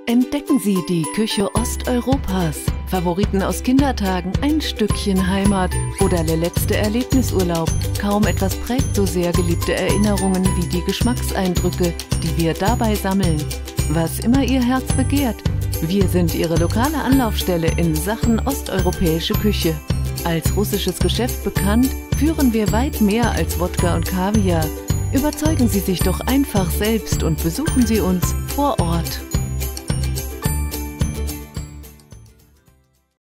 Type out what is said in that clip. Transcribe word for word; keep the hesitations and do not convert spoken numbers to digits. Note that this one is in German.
Entdecken Sie die Küche Osteuropas. Favoriten aus Kindertagen, ein Stückchen Heimat oder der letzte Erlebnisurlaub. Kaum etwas prägt so sehr geliebte Erinnerungen wie die Geschmackseindrücke, die wir dabei sammeln. Was immer Ihr Herz begehrt, wir sind Ihre lokale Anlaufstelle in Sachen osteuropäische Küche. Als russisches Geschäft bekannt, führen wir weit mehr als Wodka und Kaviar. Überzeugen Sie sich doch einfach selbst und besuchen Sie uns vor Ort.